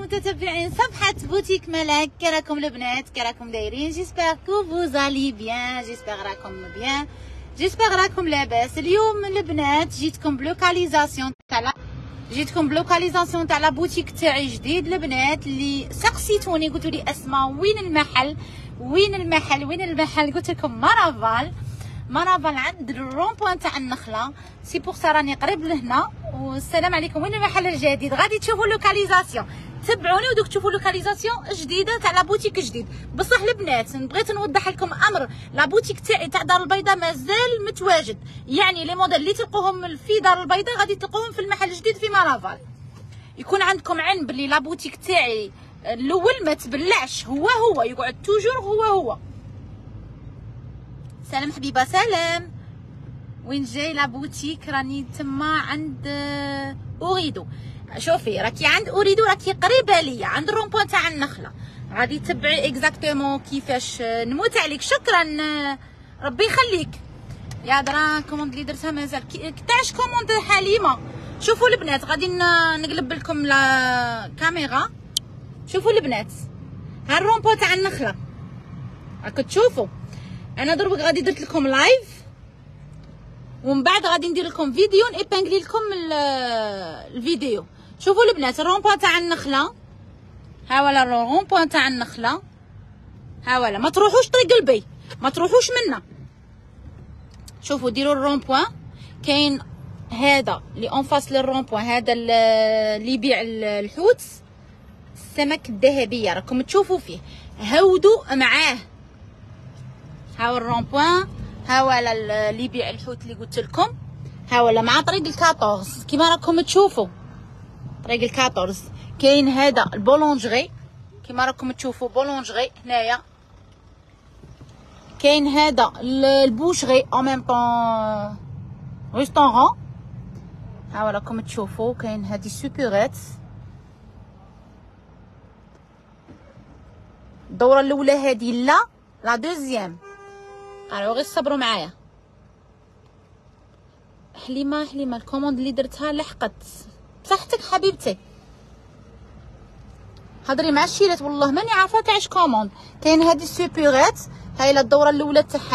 متتبعين صفحة بوتيك ملاك. كراكم البنات؟ كراكم دايرين؟ جيسبر كو فوزالي بيان، جيسبر راكم بيان، جيسبر راكم لاباس. اليوم البنات جيتكم بلوكاليزاسيون تاع لا بوتيك تاعي جديد. البنات اللي سقسيتوني قلتوا لي اسماء وين المحل قلت لكم مارافال عند الرومبوان تاع النخله. سي بوغ سا راني قريب لهنا. والسلام عليكم. وين المحل الجديد؟ غادي تشوفوا لوكاليزاسيون، تبعوني ودوك تشوفوا لوكاليزاسيون جديده تاع لا بوتيك جديد. بصح البنات بغيت نوضح لكم امر، لا بوتيك تاعي تاع دار البيضاء مازال متواجد، يعني لي موديل اللي تلقوهم في دار البيضاء غادي تلقوهم في المحل الجديد في مارافال. يكون عندكم علم بلي لا بوتيك تاعي الاول ما تبلعش، هو يقعد توجور هو. سلام حبيبه سلام. وين جاي لا بوتيك؟ راني تما عند اريدو. شوفي راكي عند اريدو، راكي قريبه ليا عند الرومبوان تاع النخله. غادي تبعي اكزاكتومون كيفاش. نموت عليك، شكرا ربي يخليك يا درا. كوموند اللي درتها مازال تاعش كوموند حليمه. شوفوا البنات غادي نقلب لكم لا كاميرا. شوفوا البنات ها الرومبوان تاع النخله راكم تشوفوا. انا درك غادي درت لكم لايف، ومن بعد غادي ندير لكم فيديو نيبانغلي لكم الفيديو. شوفوا البنات الرومبوان تاع النخله، ها ولا الرومبوان تاع النخله، ها ولا. ما تروحوش طريق البي، ما تروحوش منا. شوفوا ديروا الرومبوان. كاين هذا اللي اون فاس للرومبوان، هذا اللي يبيع الحوت السمك الذهبيه راكم تشوفوا فيه. هودوا معاه. ها هو الرومبوان، ها ولا اللي يبيع الحوت اللي قلت لكم، ها ولا مع طريق ال14 كيما راكم تشوفوا. طريق ال14 كاين هذا البولونجري كيما راكم تشوفوا، بولونجري هنايا. كاين هذا البوشري او ميم طون ريستورون، ها راكم تشوفوا. كاين هذه سوبيريت. الدوره الاولى هذه لا دوزيام. الو غير صبروا معايا. حليمه الكوموند اللي درتها لحقت. بصحتك حبيبتي، هضري مع الشيرات والله ماني عارفه تاعش كوموند. كاين هذه السوبيريت، هاي الدوره الاولى تاعها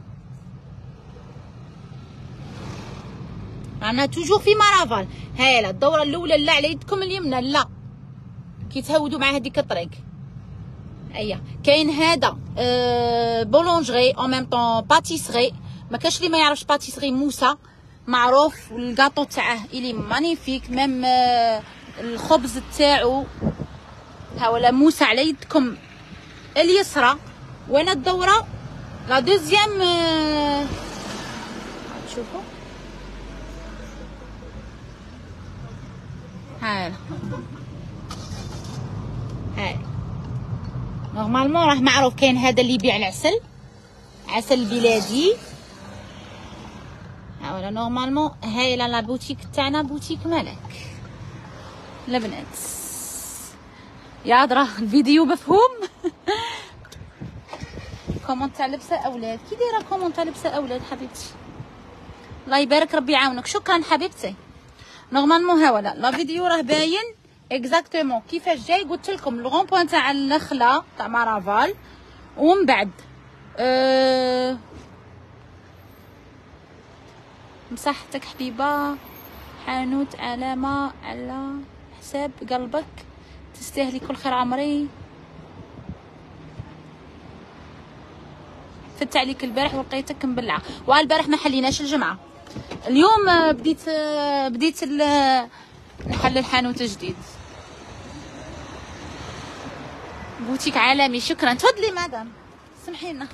رانا توجور في مارافال. هاي الدوره الاولى لا على يدكم اليمنى لا كي تهودوا مع هذيك الطريق. اييه كاين هذا بولونجري او ميم طون باتيسري. ما كاش اللي ما يعرفش باتيسري. موسى معروف، والكاطو تاعه الي مانيفيك، ميم الخبز تاعو. ها ولا موسى على يدكم اليسرى. وانا الدوره لا دوزيام. شوفوا هاي نورمالمون راه معروف. كاين هذا اللي يبيع العسل البلادي. ها ولا نورمالمون هاي لا بوتيك تاعنا بوتيك ملك. البنات يا درا الفيديو مفهوم. كومون تاع لبسه اولاد. كي دايره كومون تاع لبسه اولاد حبيبتي؟ الله يبارك ربي يعاونك. شكرا حبيبتي. نورمالمون ها ولا لا فيديو راه باين اكزاكتومون كيفاش جاي. قلت لكم الغومبوان تاع النخله تاع مارافال. ومن بعد مساحتك حبيبه، حانوت علامه على حساب قلبك، تستاهلي كل خير عمري. فت عليك البارح ولقيتك مبلعه. والبارح ما حليناش الجمعه. اليوم بديت نحل الحانوت الجديد. بوتيك عالمي. شكرا. تفضلي مدام سمحي لنا.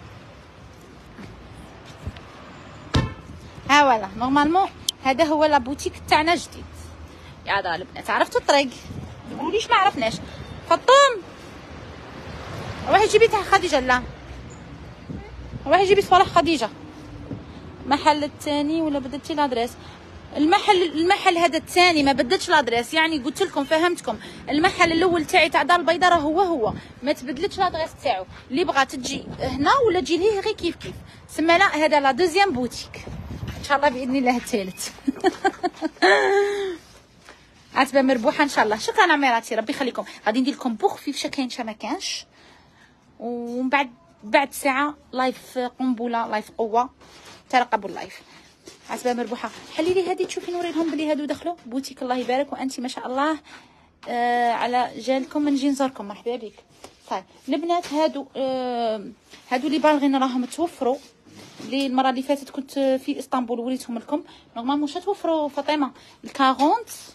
ها ولا نورمالمون هذا هو لا بوتيك تاعنا جديد. يا دار البنات عرفتوا الطريق؟ ما تقوليش ما عرفناش. فطوم روحي جيبي تاع خديجه. لا روحي جيبي صالح خديجه. المحل الثاني ولا بدلتي لادريس؟ المحل هذا الثاني ما بدلتش لادريس. يعني قلت لكم فهمتكم. المحل الاول تاعي تاع دار البيضاء راه هو ما تبدلتش لادريس تاعو. اللي بغات تجي هنا ولا تجي ليه غير كيف سما. لا هذا لا دوزيام بوتيك ان شاء الله باذن الله الثالث. عتبه مربوحه ان شاء الله. شكرا عميراتي ربي يخليكم. غادي ندير لكم بوخ فيفشه كاين ما كانش، ومن بعد ساعه لايف قنبله، لايف قوه، ترقبوا اللايف. عتبه مربوحه. حلي لي هذه تشوفي نوري لهم بلي هادو دخلوا بوتيك. الله يبارك، وانت ما شاء الله على جالكم نجي نزوركم. مرحبا بك. طيب البنات هادو اللي باغيين راهم توفروا. اللي المره اللي فاتت كنت في اسطنبول وريتهم لكم. نورمالمون واش توفروا فاطمه؟ 40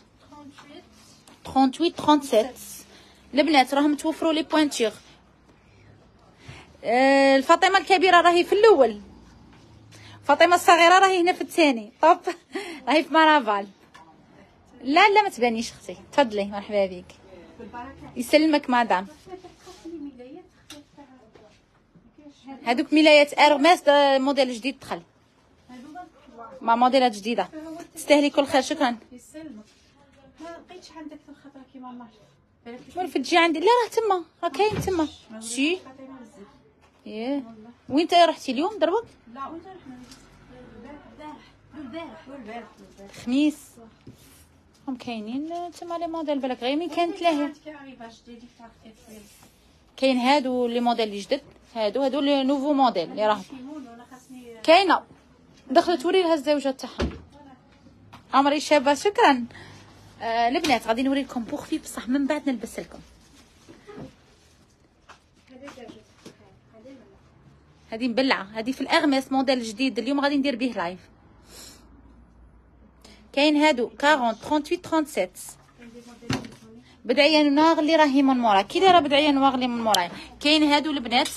38 37 البنات راهم توفروا لي بوينتير. الفاطمه الكبيره راهي في الاول، فاطمه الصغيره راهي هنا في الثاني. طب راهي في مارافال. لا ما تبانيش اختي. تفضلي مرحبا بك. يسلمك مدام. هذوك ملايات ارماس موديل جديد دخل مع موديلات جديده. تستاهلي كل خير. شكرا. يسلمك. ما لقيتش عندك في الخطره كيما الله. وين تجي عندي؟ لا راه تما، راه كاين تما. شي ياه وين رحتي اليوم دروك؟ لا وين رحنا البارح خميس. هم كاينين تما لي موديل بالك غير من كانت لاهي. كاين هادو لي موديل اللي جدد، هادو لي نوفو موديل اللي راهم كاينه. دخلت وري لها الزوجه تاعها عمري شابه. شكرا. البنات غادي نوري لكم بوخفي بصح من بعد نلبس لكم. هذه مبلعه، هذه في الاغماس موديل جديد اليوم غادي ندير به لايف. كاين هادو 40 38 37 بدعيه نواغ اللي راهي من مورا. كي دايره بدعيه نواغ اللي من مورايا. كاين هادو البنات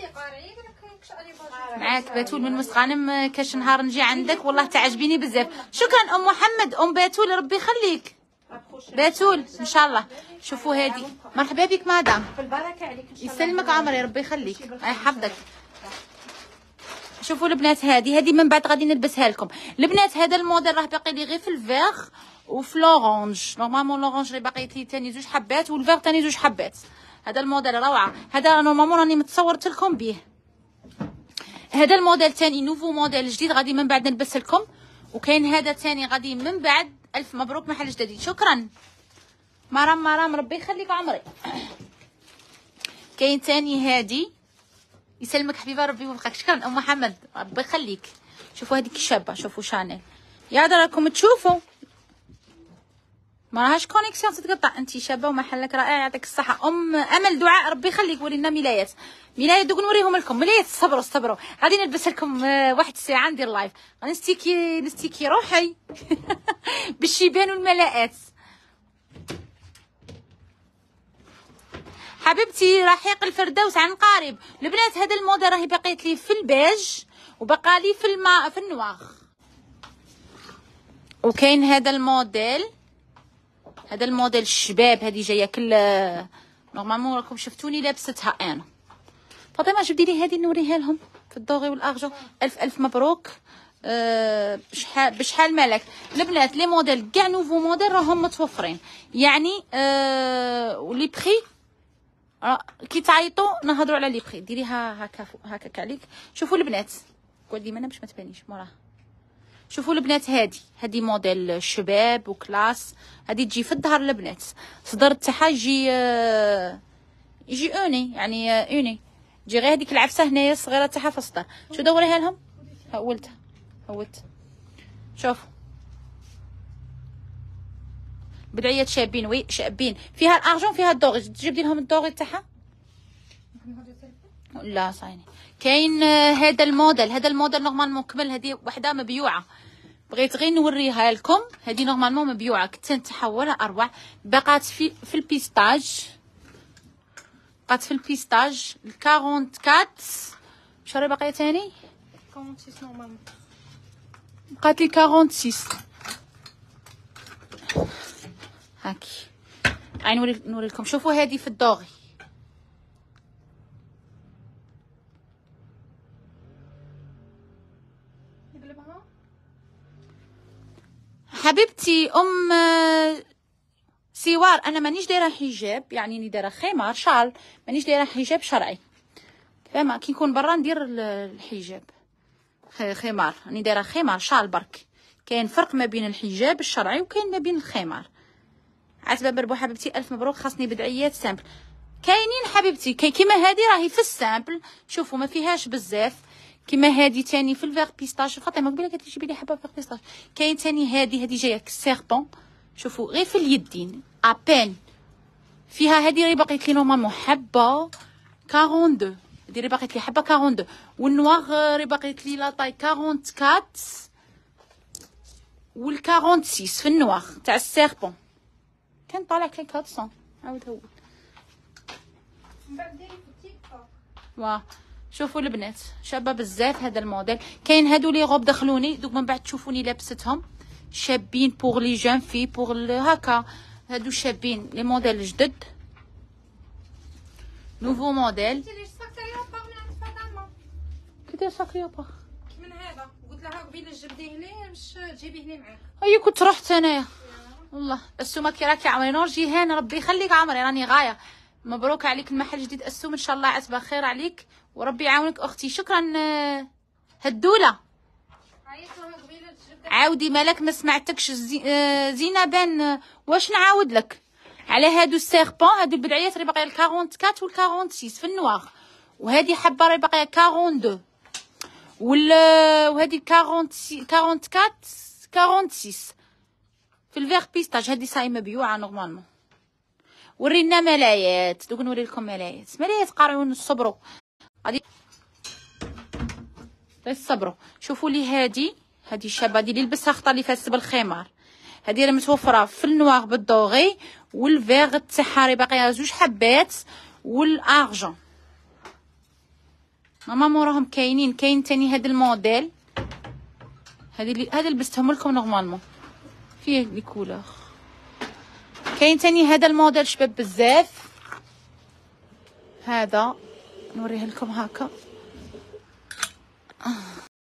معاك باتول من مسغانم. كاش نهار نجي عندك والله تعجبيني بزاف. شكرا ام محمد. ام باتول ربي يخليك باتول ان شاء الله. شوفوا هادي. مرحبا بك مدام. بالبركه عليك. يسلمك عمري ربي يخليك. اي حفظك. شوفوا البنات هذه من بعد غادي نلبسها لكم. البنات هذا الموديل راه باقي لي غير في الفيغ وفي لورانج. نورمالمون لورانج اللي باقي لي ثاني 2 حبات والفيغ ثاني 2 حبات. هذا الموديل روعه. هذا نورمالمون راني متصورت لكم به. هذا الموديل ثاني نوفو موديل جديد غادي من بعد نلبس لكم. وكاين هذا ثاني غادي من بعد. الف مبروك محل جديد. شكرا مرام ربي يخليك عمري. كاين ثاني هادي. يسلمك حبيبه ربي يوفقك. شكرا ام محمد ربي يخليك. شوفوا هذيك الشابه. شوفوا شانيل. يا راكم تشوفوا ما راهاش كونيكسيون تتقطع. انت شابه ومحلك رائع يعطيك الصحه. ام امل دعاء ربي يخليك. ورينا ملايات دوك نوريهم لكم ملايات. صبروا غادي نلبس لكم واحد الساعه ندير لايف. غادي نستيكي روحي بالشيبان والملاءات. حبيبتي رحيق الفردوس عن قارب. البنات هذا الموديل راهي بقيت لي في البيج وبقى لي في النواغ. وكاين هذا الموديل الشباب. هذه جايه كل نورمالمون راكم شفتوني لابستها انا. فاطمه جبدي لي هذه نوريها لهم في الدوغي والارجو. الف مبروك. بشحال مالك البنات. لي موديل كاع نوفو موديل راهم متوفرين يعني. ولي بري كي تعيطوا نهضروا على لي بري. ديريها هكاك عليك. شوفوا البنات قول ديما انا باش ما تبانيش موراها. شوفوا البنات هذه موديل شباب وكلاس. هذه تجي في الظهر البنات. صدر تاعها يجي اوني يعني اوني. تجي غير هذيك العفسه هنايا الصغيره تاعها في الصدر. شو دوريها لهم. هولت شوف بدعيات شابين. وي شابين فيها الارجون فيها الدوغي. تجيب لهم الدوغي تاعها. لا صايني. كاين هذا الموديل نورمالمون كمل. هذه وحده مبيوعه بغيت غير نوريها لكم. هذه نورمالمون مبيوعه كتان تاعها ولا اروع. بقات في البيستاج. بقات في البيستاج 44. واش راه باقيه ثاني 46 نورمالمون. بقات لي 46 هاكي. نوري لكم. شوفوا هذه في الدوغي. حبيبتي ام سوار. انا مانيش دايره حجاب يعني اني دايره خمار شال. مانيش دايره حجاب شرعي فاهمه. كي نكون برا ندير الحجاب خمار. راني دايره خمار شال برك. كاين فرق ما بين الحجاب الشرعي وكاين ما بين الخمار. عتبه بربو حبيبتي الف مبروك، خاصني بدعيات سامبل. كاينين حبيبتي كيما هادي راهي في السامبل، شوفوا ما فيهاش بزاف. كيما هادي تاني في الفيغ بيستاش، فاطمه قبيله قالت لي جيبي لي حبه فيغ بيستاش. كاين تاني هادي جايه كسيربون، شوفوا غير في اليدين ابان فيها. هادي راه باقيت لي نورمالمون حبه 42، هادي راه باقيت لي حبه 42، والنواغ راه باقيت لي لا طاي 44 وال 46 في النواغ تاع السيربون. كان طالع لي 400 عاود هو من بعد ديري في التيك توك. واه شوفوا البنات شابه بزاف هذا الموديل. كاين هادو لي غوب دخلوني دوك من بعد تشوفوني لابستهم، شابين بوغ لي جون في بوغ هكا. هادو شابين لي موديل جدد، نوفو موديل. انت ليش ساكته يابا من عند فاطمه؟ كي ساكري يابا من هذا قلت لها قبيله جبديه ليه باش تجيبيه لي معاك. اي كنت رحت انايا والله. السومه كي راكي عمري نور جيهان ربي يخليك عمري، راني غايه. مبروك عليك المحل جديد السوم، ان شاء الله عتبه خير عليك وربي يعاونك اختي. شكرا هدوله. عاودي مالك ما سمعتكش زينه بان واش نعاود لك على هادو السيربون. هادو البدعيات راه باقيه 44 وال 46 في النواغ، وهادي حبه راه باقيه 42 وهادي 44 46 في الفيغ بيستاج. هادي صاي مبيوعه نورمالمون. ورينا ملايات، دوك نوري لكم ملايات قارعون. صبروا غادي صبروا. شوفوا لي هادي الشابه هادي اللي لبسها خطا اللي فاتت بالخمار. هادي راه متوفره في النواغ بالدوغي، والفيغ تاعها راه باقيه 2 حبات، والارجون ماما موراهم كاينين. كاين تاني هاد الموديل، هادي لبستهم لكم نورمالمون فيه لي كولور. كاين تاني هذا الموديل شباب بزاف، هذا نوريه لكم هكا.